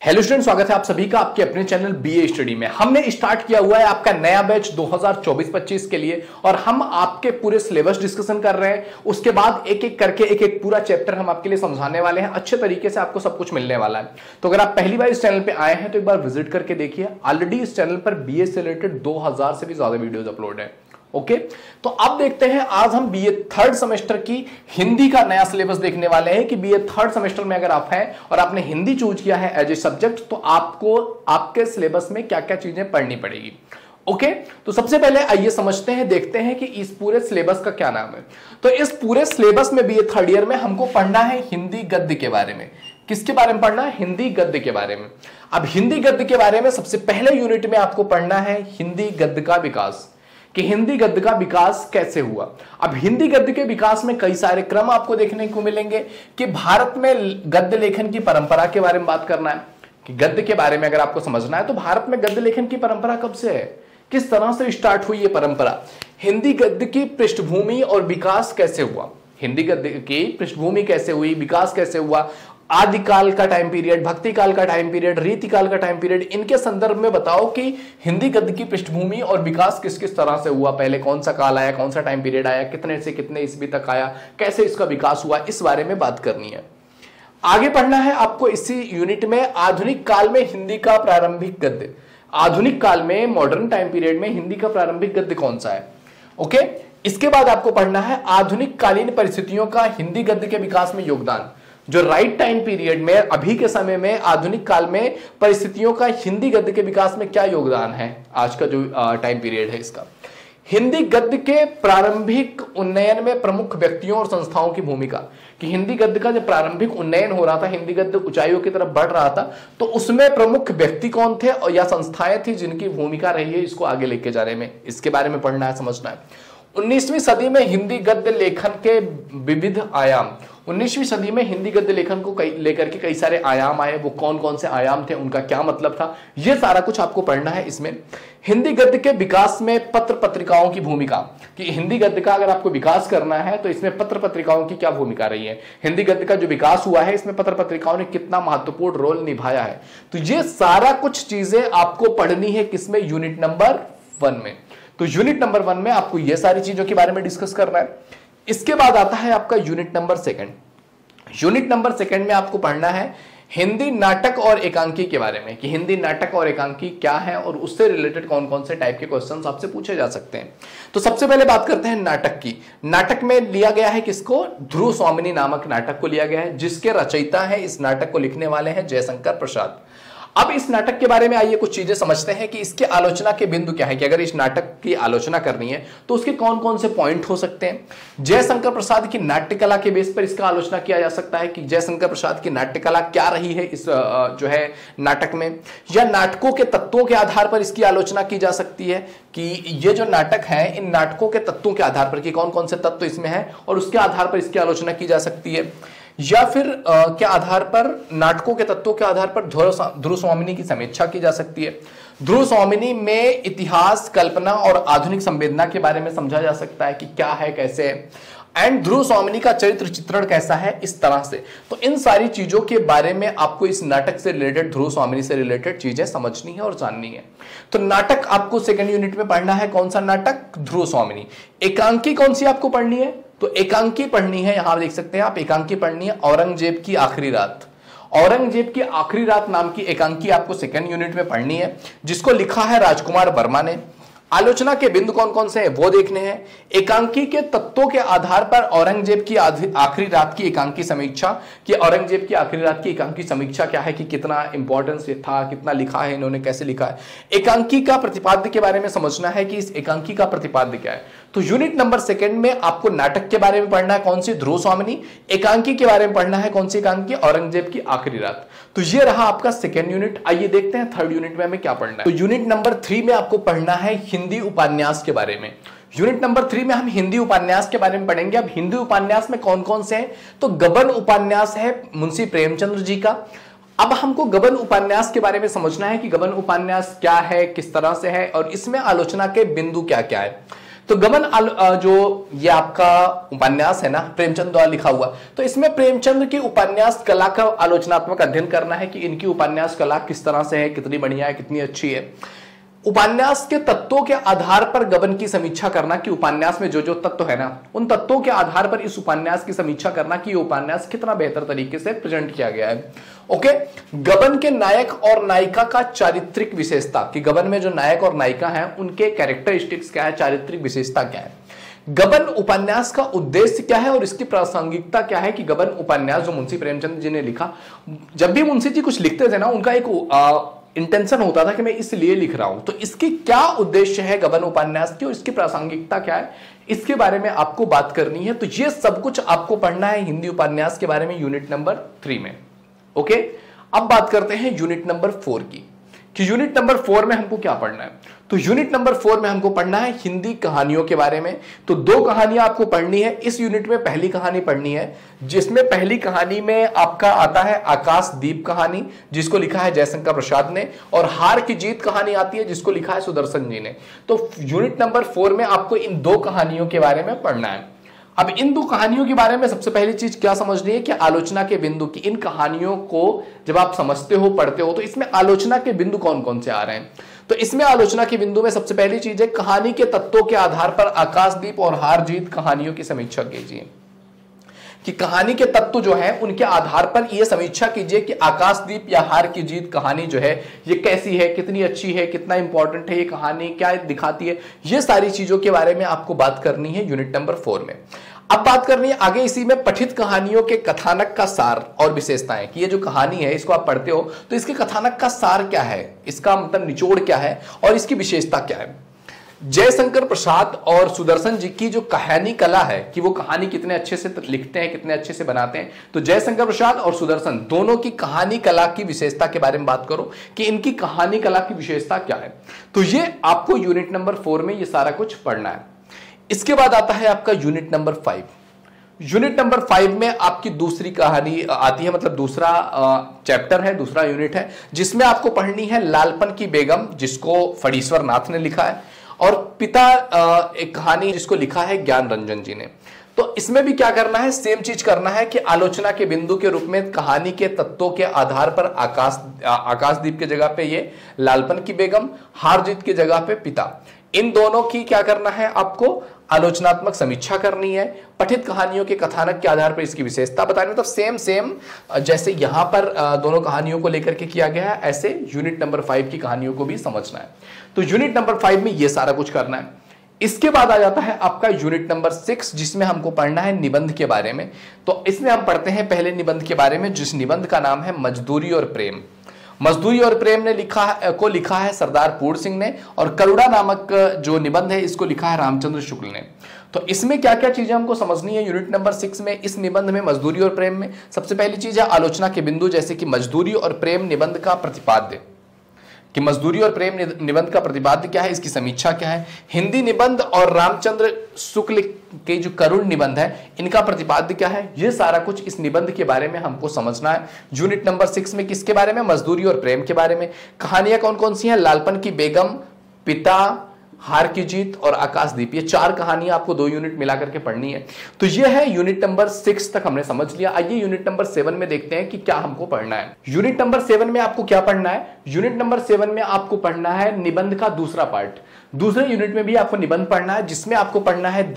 Hello student, स्वागत है आप सभी का आपके अपने चैनल बीए स्टडी में। हमने स्टार्ट किया हुआ है आपका नया बैच 2024-25 के लिए और हम आपके पूरे सिलेबस डिस्कशन कर रहे हैं। उसके बाद एक एक करके एक एक पूरा चैप्टर हम आपके लिए समझाने वाले हैं। अच्छे तरीके से आपको सब कुछ मिलने वाला है। तो अगर आप पहली बार इस चैनल पे आए हैं तो एक बार विजिट करके देखिए। ऑलरेडी इस चैनल पर बीए से रिलेटेड 2000 से भी ज्यादा वीडियोज अपलोड है। ओके, तो अब देखते हैं आज हम बीए थर्ड सेमेस्टर की हिंदी का नया सिलेबस देखने वाले हैं कि बीए थर्ड सेमेस्टर में अगर आप हैं और आपने हिंदी चूज किया है एज ए सब्जेक्ट तो आपको आपके सिलेबस में क्या क्या चीजें पढ़नी पड़ेगी। ओके, तो सबसे पहले आइए समझते हैं, देखते हैं कि इस पूरे सिलेबस का क्या नाम है। तो इस पूरे सिलेबस में बीए थर्ड ईयर में हमको पढ़ना है हिंदी गद्य के बारे में। किसके बारे में पढ़ना है? हिंदी गद्य के बारे में। अब हिंदी गद्य के बारे में सबसे पहले यूनिट में आपको पढ़ना है हिंदी गद्य का विकास, कि हिंदी गद्य का विकास कैसे हुआ। अब हिंदी गद्य के विकास में कई सारे क्रम आपको देखने को मिलेंगे कि भारत में गद्य लेखन की परंपरा के बारे में बात करना है कि गद्य के बारे में अगर आपको समझना है तो भारत में गद्य लेखन की परंपरा कब से है, किस तरह से स्टार्ट हुई ये परंपरा, हिंदी गद्य की पृष्ठभूमि और विकास कैसे हुआ, हिंदी गद्य की पृष्ठभूमि कैसे हुई, विकास कैसे हुआ, आदिकाल का टाइम पीरियड, भक्ति काल का टाइम पीरियड, रीति काल का टाइम पीरियड, इनके संदर्भ में बताओ कि हिंदी गद्य की पृष्ठभूमि और विकास किस किस तरह से हुआ, पहले कौन सा काल आया, कौन सा टाइम पीरियड आया, कितने से कितने ईस्वी तक आया, कैसे इसका विकास हुआ, इस बारे में बात करनी है। आगे पढ़ना है आपको इसी यूनिट में आधुनिक काल में हिंदी का प्रारंभिक गद्य। आधुनिक काल में मॉडर्न टाइम पीरियड में हिंदी का प्रारंभिक गद्य कौन सा है। ओके, इसके बाद आपको पढ़ना है आधुनिक कालीन परिस्थितियों का हिंदी गद्य के विकास में योगदान। जो राइट टाइम पीरियड में, अभी के समय में, आधुनिक काल में परिस्थितियों का हिंदी गद्य के विकास में क्या योगदान है, आज का जो टाइम पीरियड है इसका। हिंदी गद्य के प्रारंभिक उन्नयन में प्रमुख व्यक्तियों और संस्थाओं की भूमिका, कि हिंदी गद्य का जब प्रारंभिक उन्नयन हो रहा था, हिंदी गद्य ऊंचाइयों की तरफ बढ़ रहा था, तो उसमें प्रमुख व्यक्ति कौन थे और या संस्थाएं थी जिनकी भूमिका रही है इसको आगे लेके जाने में, इसके बारे में पढ़ना है, समझना है। 19वीं सदी में हिंदी गद्य लेखन के विविध आयाम। 19वीं सदी में हिंदी गद्य लेखन को लेकर के कई सारे आयाम आए, वो कौन कौन से आयाम थे, उनका क्या मतलब था, ये सारा कुछ आपको पढ़ना है इसमें। हिंदी गद्य के विकास में पत्र पत्रिकाओं की भूमिका, कि हिंदी गद्य का अगर आपको विकास करना है तो इसमें पत्र पत्रिकाओं की क्या भूमिका रही है, हिंदी गद्य का जो विकास हुआ है इसमें पत्र पत्रिकाओं ने कितना महत्वपूर्ण रोल निभाया है। तो ये सारा कुछ चीजें आपको पढ़नी है किसमें, यूनिट नंबर 1 में। तो यूनिट नंबर 1 में आपको ये सारी चीजों के बारे में डिस्कस करना है। इसके बाद आता है आपका यूनिट नंबर 2। यूनिट नंबर 2 में आपको पढ़ना है हिंदी नाटक और एकांकी के बारे में, कि हिंदी नाटक और एकांकी क्या है और उससे रिलेटेड कौन कौन से टाइप के क्वेश्चंस आपसे पूछे जा सकते हैं। तो सबसे पहले बात करते हैं नाटक की। नाटक में लिया गया है किसको, ध्रुव स्वामिनी नामक नाटक को लिया गया है, जिसके रचयिता है, इस नाटक को लिखने वाले हैं जयशंकर प्रसाद। अब इस नाटक के बारे में आइए कुछ चीजें समझते हैं कि इसके आलोचना के बिंदु क्या है, कि अगर इस नाटक की आलोचना करनी है तो उसके कौन कौन से पॉइंट हो सकते हैं। जयशंकर प्रसाद की नाट्य कला के बेस पर इसका आलोचना किया जा सकता है कि जयशंकर प्रसाद की नाट्य कला क्या रही है इस जो है नाटक में, या नाटकों के तत्वों के आधार पर इसकी आलोचना की जा सकती है कि ये जो नाटक है इन नाटकों के तत्वों के आधार पर, कि कौन कौन से तत्व इसमें है और उसके आधार पर इसकी आलोचना की जा सकती है, या फिर के आधार पर, नाटकों के तत्वों के आधार पर ध्रुव स्वामिनी की समीक्षा की जा सकती है। ध्रुव स्वामिनी में इतिहास, कल्पना और आधुनिक संवेदना के बारे में समझा जा सकता है कि क्या है, कैसे है, एंड ध्रुव स्वामिनी का चरित्र चित्रण कैसा है, इस तरह से। तो इन सारी चीजों के बारे में आपको इस नाटक से रिलेटेड, ध्रुव स्वामिनी से रिलेटेड चीजें समझनी है और जाननी है। तो नाटक आपको 2nd यूनिट में पढ़ना है, कौन सा नाटक, ध्रुव स्वामिनी। एकांकी कौन सी आपको पढ़नी है, तो एकांकी पढ़नी है, यहां देख सकते हैं आप, एकांकी पढ़नी है औरंगजेब की आखिरी रात। औरंगजेब की आखिरी रात नाम की एकांकी आपको 2nd यूनिट में पढ़नी है, जिसको लिखा है राजकुमार वर्मा ने। आलोचना के बिंदु कौन कौन से हैं वो देखने हैं। एकांकी के तत्वों के आधार पर औरंगजेब की आखिरी रात की एकांकी समीक्षा, कि औरंगजेब की आखिरी रात की एकांकी समीक्षा क्या है, कि कितना इंपॉर्टेंस था, कितना लिखा है इन्होंने, कैसे लिखा है। एकांकी का प्रतिपाद्य के बारे में समझना है कि इस एकांकी का प्रतिपाद्य क्या है। तो यूनिट नंबर 2 में आपको नाटक के बारे में पढ़ना है, कौन सी, ध्रुव स्वामिनी। एकांकी के बारे में पढ़ना है, कौन सी एकांकी, औरंगजेब की आखिरी रात। तो ये रहा आपका 2nd यूनिट। आइए देखते हैं 3rd यूनिट में हमें क्या पढ़ना है। तो यूनिट नंबर 3 में आपको पढ़ना है हिंदी उपन्यास के बारे में। यूनिट नंबर 3 में हम हिंदी उपन्यास के बारे में पढ़ेंगे। अब हिंदी उपन्यास में कौन कौन से हैं, तो गबन उपन्यास है मुंशी प्रेमचंद्र जी का। अब हमको गबन उपन्यास के बारे में समझना है कि गबन उपन्यास क्या है, किस तरह से है और इसमें आलोचना के बिंदु क्या क्या है। तो गबन जो ये आपका उपन्यास है ना, प्रेमचंद द्वारा लिखा हुआ, तो इसमें प्रेमचंद की उपन्यास कला का आलोचनात्मक अध्ययन करना है कि इनकी उपन्यास कला किस तरह से है, कितनी बढ़िया है, कितनी अच्छी है। उपन्यास के तत्वों के आधार पर गबन की समीक्षा करना कि उपन्यास में जो जो तत्व है ना, उन तत्वों के आधार पर इस उपन्यास की समीक्षा करना कि ये उपन्यास कितना बेहतर तरीके से प्रेजेंट किया गया है। ओके, गबन के नायक और नायिका का चारित्रिक विशेषता, कि गबन में जो नायक और नायिका हैं उनके कैरेक्टरिस्टिक्स क्या है, चारित्रिक विशेषता क्या है। गबन उपन्यास का उद्देश्य क्या है और इसकी प्रासंगिकता क्या है, कि गबन उपन्यास जो मुंशी प्रेमचंद जी ने लिखा, जब भी मुंशी जी कुछ लिखते थे ना, उनका एक इंटेंशन होता था कि मैं इसलिए लिख रहा हूं, तो इसकी क्या उद्देश्य है गबन उपन्यास की और इसकी प्रासंगिकता क्या है, इसके बारे में आपको बात करनी है। तो ये सब कुछ आपको पढ़ना है हिंदी उपन्यास के बारे में यूनिट नंबर 3 में। ओके, अब बात करते हैं यूनिट नंबर 4 की, कि यूनिट नंबर 4 में हमको क्या पढ़ना है। तो यूनिट नंबर 4 में हमको पढ़ना है हिंदी कहानियों के बारे में। तो 2 कहानियां आपको पढ़नी है इस यूनिट में। पहली कहानी पढ़नी है, जिसमें पहली कहानी में आपका आता है आकाशदीप कहानी, जिसको लिखा है जयशंकर प्रसाद ने, और हार की जीत कहानी आती है जिसको लिखा है सुदर्शन जी ने। तो यूनिट नंबर 4 में आपको इन 2 कहानियों के बारे में पढ़ना है। अब इन 2 कहानियों के बारे में सबसे पहली चीज क्या समझनी है कि आलोचना के बिंदु, की इन कहानियों को जब आप समझते हो, पढ़ते हो, तो इसमें आलोचना के बिंदु कौन कौन से आ रहे हैं। तो इसमें आलोचना के बिंदु में सबसे पहली चीज है, कहानी के तत्वों के आधार पर आकाशदीप और हार जीत कहानियों की समीक्षा कीजिए। कि कहानी के तत्व जो है उनके आधार पर यह समीक्षा कीजिए कि आकाशदीप या हार की जीत कहानी जो है ये कैसी है, कितनी अच्छी है, कितना इंपॉर्टेंट है ये कहानी, क्या दिखाती है, ये सारी चीजों के बारे में आपको बात करनी है यूनिट नंबर 4 में। अब बात करनी है आगे इसी में पठित कहानियों के कथानक का सार और विशेषताएं, कि ये जो कहानी है इसको आप पढ़ते हो तो इसके कथानक का सार क्या है, इसका मतलब निचोड़ क्या है और इसकी विशेषता क्या है। जयशंकर प्रसाद और सुदर्शन जी की जो कहानी कला है, कि वो कहानी कितने अच्छे से लिखते हैं, कितने अच्छे से बनाते हैं, तो जयशंकर प्रसाद और सुदर्शन दोनों की कहानी कला की विशेषता के बारे में बात करो कि इनकी कहानी कला की विशेषता क्या है। तो ये आपको यूनिट नंबर 4 में ये सारा कुछ पढ़ना है। इसके बाद आता है आपका यूनिट नंबर 5। यूनिट नंबर 5 में आपकी दूसरी कहानी आती है, मतलब दूसरा चैप्टर है, दूसरा यूनिट है, जिसमें आपको पढ़नी है लालपन की बेगम, जिसको फणीश्वर नाथ ने लिखा है, और पिता एक कहानी जिसको लिखा है ज्ञान रंजन जी ने। तो इसमें भी क्या करना है, सेम चीज करना है कि आलोचना के बिंदु के रूप में कहानी के तत्वों के आधार पर आकाशदीप के जगह पे ये लालपन की बेगम, हार जीत की जगह पे पिता, इन दोनों की क्या करना है, आपको आलोचनात्मक समीक्षा करनी है। पठित कहानियों के कथानक के आधार पर इसकी विशेषता बतानी, मतलब सेम जैसे यहां पर दोनों कहानियों को लेकर के किया गया है, ऐसे यूनिट नंबर 5 की कहानियों को भी समझना है। तो यूनिट नंबर 5 में यह सारा कुछ करना है। इसके बाद आ जाता है आपका यूनिट नंबर 6, जिसमें हमको पढ़ना है निबंध के बारे में। तो इसमें हम पढ़ते हैं पहले निबंध के बारे में, जिस निबंध का नाम है मजदूरी और प्रेम। मजदूरी और प्रेम ने लिखा है सरदार पूर्ण सिंह ने, और करुणा नामक जो निबंध है इसको लिखा है रामचंद्र शुक्ल ने। तो इसमें क्या क्या चीजें हमको समझनी है यूनिट नंबर 6 में, इस निबंध में मजदूरी और प्रेम में। सबसे पहली चीज है आलोचना के बिंदु, जैसे कि मजदूरी और प्रेम निबंध का प्रतिपाद्य, कि मजदूरी और प्रेम निबंध का प्रतिपाद्य क्या है, इसकी समीक्षा क्या है। हिंदी निबंध और रामचंद्र शुक्ल के जो करुण निबंध है इनका प्रतिपाद्य क्या है, ये सारा कुछ इस निबंध के बारे में हमको समझना है यूनिट नंबर 6 में। किसके बारे में, मजदूरी और प्रेम के बारे में। कहानियां कौन कौन सी हैं, लालपन की बेगम, पिता, हार की जीत और आकाशदीप, ये 4 कहानियां आपको 2 यूनिट मिला करके पढ़नी है। तो ये है यूनिट नंबर 6 तक हमने समझ लिया। आइए यूनिट नंबर 7 में देखते हैं कि क्या हमको पढ़ना है। यूनिट नंबर 7 में आपको क्या पढ़ना है, यूनिट नंबर 7 में आपको पढ़ना है निबंध का दूसरा पार्ट। दूसरे यूनिट में भी आपको निबंध पढ़ना है, जिसमें आपको पढ़ना है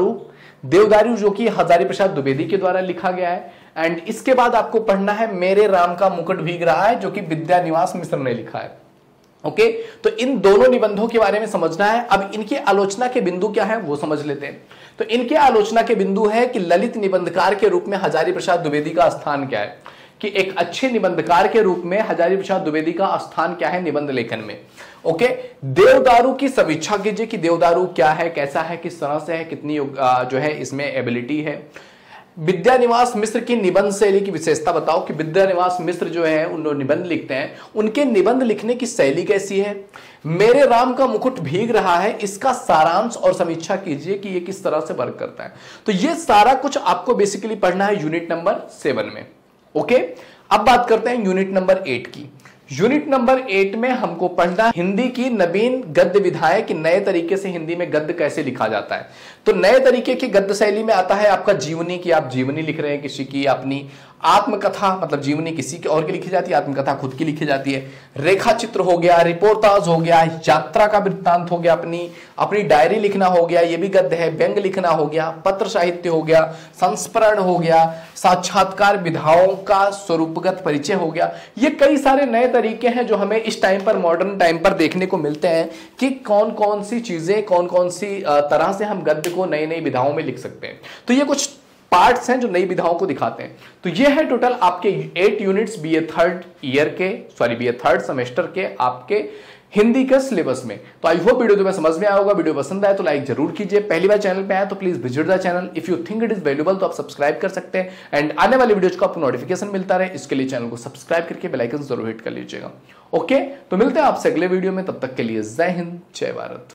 देवदारू जो कि हजारी प्रसाद द्विवेदी के द्वारा लिखा गया है। एंड इसके बाद आपको पढ़ना है मेरे राम का मुकुट भीग रहा है, जो कि विद्यानिवास मिश्र ने लिखा है। ओके, तो इन दोनों निबंधों के बारे में समझना है। अब इनके आलोचना के बिंदु क्या है वो समझ लेते हैं। तो इनके आलोचना के बिंदु है कि ललित निबंधकार के रूप में हजारी प्रसाद द्विवेदी का स्थान क्या है, कि एक अच्छे निबंधकार के रूप में हजारी प्रसाद द्विवेदी का स्थान क्या है निबंध लेखन में। ओके, देवदारू की समीक्षा कीजिए कि देवदारू क्या है, कैसा है, किस तरह से है, कितनी जो है इसमें एबिलिटी है। विद्यानिवास मिश्र की निबंध शैली की विशेषता बताओ, कि विद्यानिवास मिश्र जो है उन निबंध लिखते हैं, उनके निबंध लिखने की शैली कैसी है। मेरे राम का मुकुट भीग रहा है, इसका सारांश और समीक्षा कीजिए कि ये किस तरह से वर्क करता है। तो ये सारा कुछ आपको बेसिकली पढ़ना है यूनिट नंबर 7 में। ओके, अब बात करते हैं यूनिट नंबर 8 की। यूनिट नंबर 8 में हमको पढ़ना हिंदी की नवीन गद्य विधाएं कि नए तरीके से हिंदी में गद्य कैसे लिखा जाता है। तो नए तरीके की गद्य शैली में आता है आपका जीवनी की, आप जीवनी लिख रहे हैं किसी की, अपनी आत्मकथा मतलब जीवनी किसी की और की लिखी जाती है, आत्मकथा खुद की लिखी जाती है। रेखा चित्र हो गया, रिपोर्टाज हो गया, यात्रा का वृत्तांत हो गया, अपनी डायरी लिखना हो गया, ये भी गद्य है। व्यंग लिखना हो गया, पत्र साहित्य हो गया, संस्मरण हो गया, साक्षात्कार विधाओं का स्वरूपगत परिचय हो गया। ये कई सारे नए तरीके हैं जो हमें इस टाइम पर, मॉडर्न टाइम पर देखने को मिलते हैं कि कौन कौन सी चीजें, कौन कौन सी तरह से हम गद्य को नई नई विधाओं में लिख सकते हैं। तो ये कुछ पार्ट्स हैं जो नई विधाओं को दिखाते हैं। तो ये है टोटल आपके 8 यूनिट्स बीए थर्ड सेमेस्टर के आपके हिंदी के सिलेबस में। तो आई होप वीडियो तुम्हें समझ में आया होगा। वीडियो पसंद आए तो लाइक जरूर कीजिए। पहली बार चैनल पे आए तो please visit the channel. If you think it is valuable तो आप सब्सक्राइब कर सकते हैं एंड आने वाली वीडियोज को आपको नोटिफिकेशन मिलता रहे, इसके लिए चैनल को सब्सक्राइब करके बेल आइकन जरूर हिट कर लीजिएगा। ओके, तो मिलते हैं आपसे अगले वीडियो में, तब तक के लिए जय हिंद, जय भारत।